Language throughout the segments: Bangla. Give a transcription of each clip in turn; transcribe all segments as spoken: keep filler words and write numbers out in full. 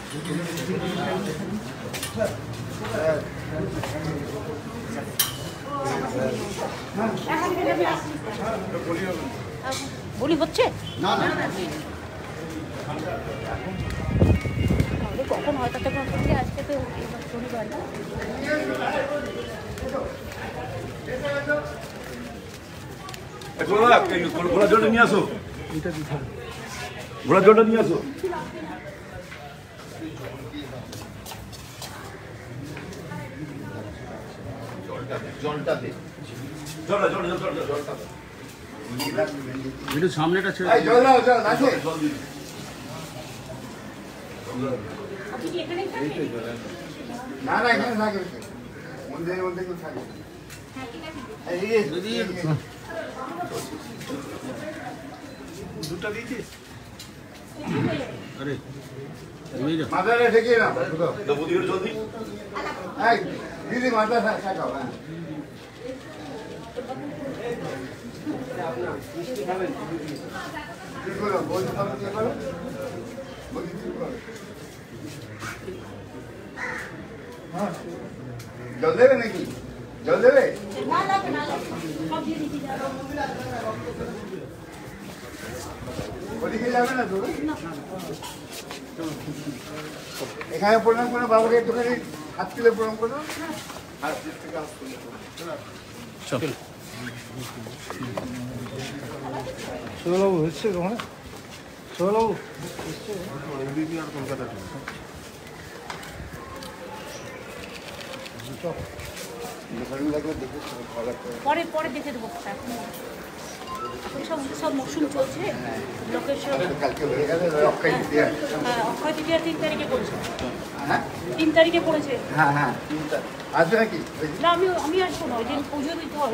বলি হচ্ছে না না কখন হয় তাতে আজকে তো শনিবার না ঘোড়া জলটা নিয়ে আসো ঘোড়া জলটা নিয়ে আসো জলটা দে জলটা জলটা জলটা জলটা একটু সামনেটা ছেড়ে জল দাও জল আছে জল দিন না না এখানে থাকে মন্দিরের মধ্যে কেউ থাকে দুটা দিয়েছিস আরে মাথাটা ঠেকিয়ে না বদিকে জল দিই দিদি মাথা থাকাও হ্যাঁ কি করো বলতে পারো কি করো বলতে কি করো হ্যাঁ জল দেবে নাকি জল দেবে ওদিকে যাবে না তো এখানে প্রণাম করো বাবাকে একটুখানি হাত তুলে প্রণাম করো হাত থেকে হাত তুলে চল সোহেলবাবু হচ্ছে ওখানে সোহেলবাবু আর কলকাতা পরে পরে দেখে দেবো সব সব মৌসুম চলছে লোকের সব অক্ষয় তৃতীয়া তিন তারিখে পড়েছে তিন তারিখে পড়েছে হ্যাঁ হ্যাঁ আসবে নাকি না আমি আমি আসবো না ওই দিন পুজো দিতে হবে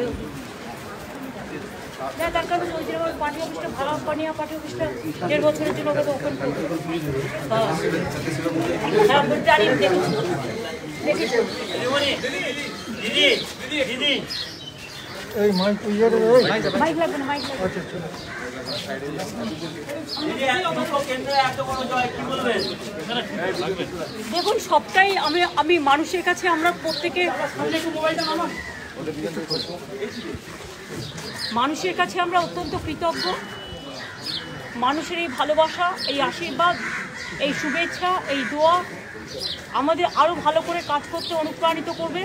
না তার কারণে ওই দিন আমার পার্টি অফিসটা ভাড়া পানিয়া পার্টি অফিসটা দেড় বছরের জন্য ওকে ওপেন করবো হ্যাঁ জানি দেখেছি দেখেছি এই মাইক ইয়ের মাইক লাগবে না মাইক লাগবে আচ্ছা দেখুন সবটাই আমি আমি মানুষের কাছে আমরা প্রত্যেকে মানুষের কাছে আমরা অত্যন্ত কৃতজ্ঞ মানুষের এই ভালোবাসা এই আশীর্বাদ এই শুভেচ্ছা এই দোয়া আমাদের আরও ভালো করে কাজ করতে অনুপ্রাণিত করবে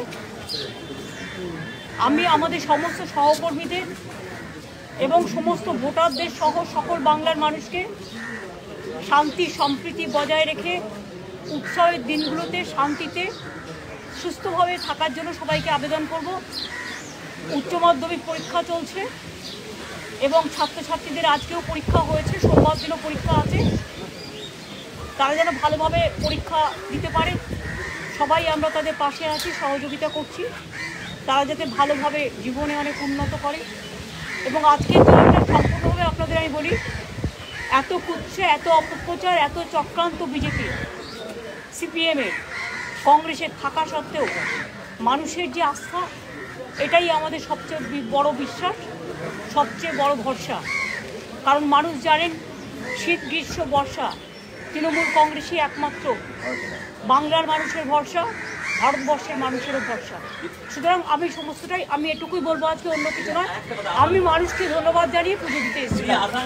আমি আমাদের সমস্ত সহকর্মীদের এবং সমস্ত ভোটারদের সহ সকল বাংলার মানুষকে শান্তি সম্প্রীতি বজায় রেখে উৎসবের দিনগুলোতে শান্তিতে সুস্থভাবে থাকার জন্য সবাইকে আবেদন করব উচ্চ মাধ্যমিক পরীক্ষা চলছে এবং ছাত্রছাত্রীদের আজকেও পরীক্ষা হয়েছে সোমবার দিনও পরীক্ষা আছে তারা যেন ভালোভাবে পরীক্ষা দিতে পারে সবাই আমরা তাদের পাশে আছি সহযোগিতা করছি তারা যাতে ভালোভাবে জীবনে অনেক উন্নত করে এবং আজকের দিনটা সম্পূর্ণভাবে আপনাদের আমি বলি এত কুৎসে এত অপপ্রচার এত চক্রান্ত বিজেপি সিপিএমের কংগ্রেসের থাকা সত্ত্বেও মানুষের যে আস্থা এটাই আমাদের সবচেয়ে বড় বিশ্বাস সবচেয়ে বড় ভরসা কারণ মানুষ জানেন শীত গ্রীষ্ম বর্ষা তৃণমূল কংগ্রেসই একমাত্র বাংলার মানুষের ভরসা ভারতবর্ষের মানুষেরও ভরসা সুতরাং আমি সমস্তটাই আমি এটুকুই বলবো আজকে অন্য কিছু নয় আমি মানুষকে ধন্যবাদ জানিয়ে পুজো দিতে এসেছি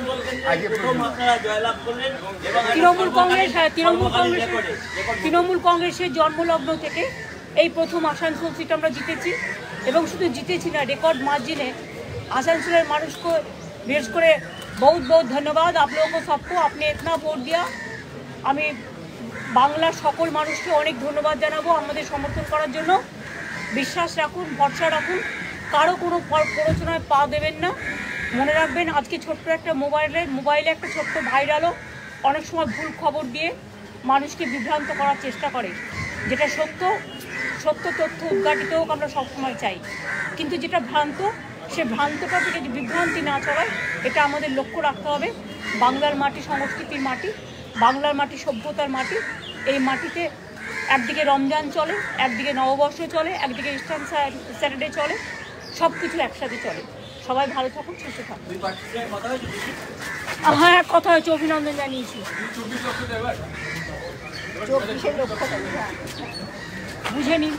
তৃণমূল কংগ্রেস হ্যাঁ তৃণমূল কংগ্রেসের তৃণমূল কংগ্রেসের জন্মলগ্ন থেকে এই প্রথম আসানসোল সিট আমরা জিতেছি এবং শুধু জিতেছি না রেকর্ড মার্জিনে आसनसोल मानुष को विशेष कर बहुत बहुत धन्यवाद आप लोगों को सबको आपने इतना वोट दिया আমি বাংলার সকল মানুষকে অনেক ধন্যবাদ জানাবো আমাদের সমর্থন করার জন্য বিশ্বাস রাখুন ভরসা রাখুন কারো কোনো প্ররোচনায় পা দেবেন না মনে রাখবেন আজকে ছোট্ট একটা মোবাইলে মোবাইলে একটা ছোট্ট ভাইরালও অনেক সময় ভুল খবর দিয়ে মানুষকে বিভ্রান্ত করার চেষ্টা করে যেটা সত্য সত্য তথ্য উদ্ঘাটিত হোক আমরা সবসময় চাই কিন্তু যেটা ভ্রান্ত সে ভ্রান্তটা থেকে যে বিভ্রান্তি না ছড়ায় এটা আমাদের লক্ষ্য রাখতে হবে বাংলার মাটি সংস্কৃতির মাটি বাংলার মাটি সভ্যতার মাটি এই মাটিতে একদিকে রমজান চলে একদিকে নববর্ষ চলে একদিকে ইস্টার স্যাটারডে চলে সব কিছু একসাথে চলে সবাই ভালো থাকুন সুস্থ থাকুন হ্যাঁ কথা হয়েছে অভিনন্দন জানিয়েছি বুঝে নিন।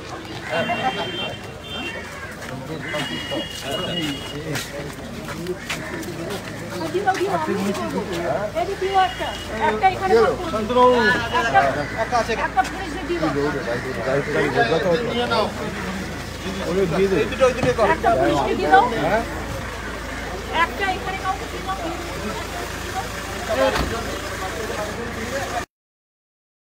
দিও, দিও, আমি কি করবো? এই যে দিও একটা, একটা এখানে ভাগ করে দিও। শান্তবাবু একটা একটা পুলিশে দিও। ওরে দিয়ে দে একটা পুলিশকে দিয়ে দাও। একটা এখানে কাউকে দিয়ে দাও।